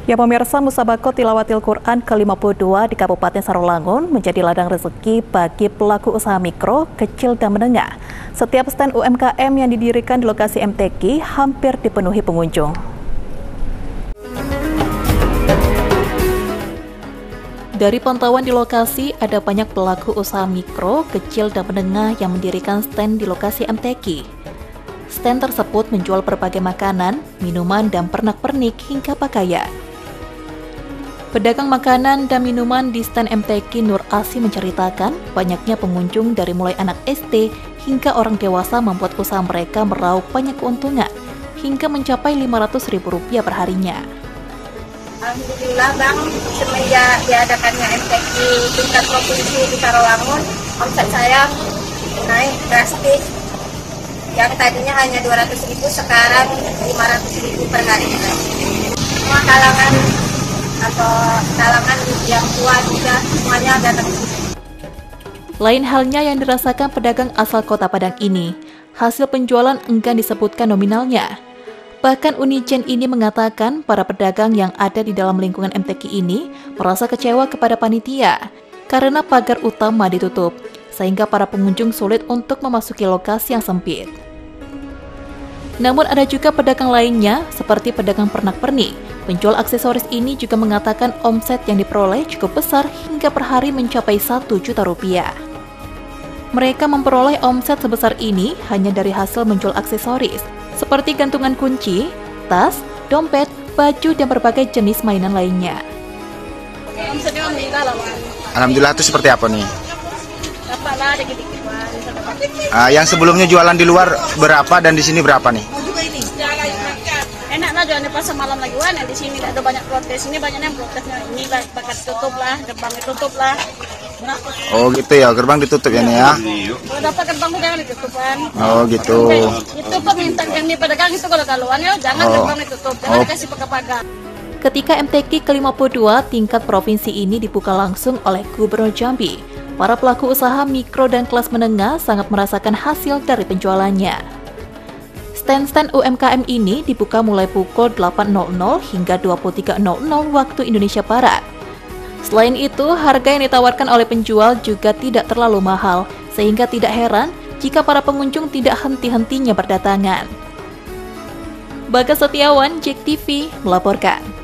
Ya pemirsa, Musabaqah Tilawatil Quran ke-52 di Kabupaten Sarolangun menjadi ladang rezeki bagi pelaku usaha mikro, kecil, dan menengah. Setiap stand UMKM yang didirikan di lokasi MTQ hampir dipenuhi pengunjung. Dari pantauan di lokasi, ada banyak pelaku usaha mikro, kecil, dan menengah yang mendirikan stand di lokasi MTQ. Stand tersebut menjual berbagai makanan, minuman, dan pernak-pernik hingga pakaian. Pedagang makanan dan minuman di stand MTQ Nur Asi menceritakan banyaknya pengunjung dari mulai anak SD hingga orang dewasa membuat usaha mereka meraup banyak keuntungan hingga mencapai Rp500.000 perharinya. Alhamdulillah Bang, semenjak diadakannya MTQ tingkat provinsi di Sarolangun, omset saya naik drastis. Yang tadinya hanya 200.000 sekarang 500.000 per hari. Semua kalangan atau kalangan yang tua juga semuanya datang. Lain halnya yang dirasakan pedagang asal Kota Padang ini. Hasil penjualan enggan disebutkan nominalnya. Bahkan Unijen ini mengatakan para pedagang yang ada di dalam lingkungan MTQ ini merasa kecewa kepada panitia karena pagar utama ditutup, sehingga para pengunjung sulit untuk memasuki lokasi yang sempit. Namun ada juga pedagang lainnya seperti pedagang pernak-pernik. Penjual aksesoris ini juga mengatakan omset yang diperoleh cukup besar hingga per hari mencapai Rp1 juta. Mereka memperoleh omset sebesar ini hanya dari hasil menjual aksesoris, seperti gantungan kunci, tas, dompet, baju, dan berbagai jenis mainan lainnya. Alhamdulillah, itu seperti apa nih? Dapatlah dikit-dikit Bang. Yang sebelumnya jualan di luar berapa dan di sini berapa nih? Enak lah jualan di pasar malam lagi Wan, di sini ada banyak protes, ini banyak yang protesnya, ini bakal tutup lah, gerbang ditutup lah. Oh gitu ya, gerbang ditutup ya nih ya? Kalau dapat gerbang itu jangan ditutup kan. Oh gitu. Itu permintaan yang di pedagang itu kalau kaluan ya, jangan gerbang ditutup, jangan dikasih pagar-pagar. Ketika MTQ ke-52 tingkat provinsi ini dibuka langsung oleh Gubernur Jambi, para pelaku usaha mikro dan kelas menengah sangat merasakan hasil dari penjualannya. Stand-stand UMKM ini dibuka mulai pukul 8.00 hingga 23.00 waktu Indonesia Barat. Selain itu, harga yang ditawarkan oleh penjual juga tidak terlalu mahal, sehingga tidak heran jika para pengunjung tidak henti-hentinya berdatangan. Bagas Setiawan, JEK TV, melaporkan.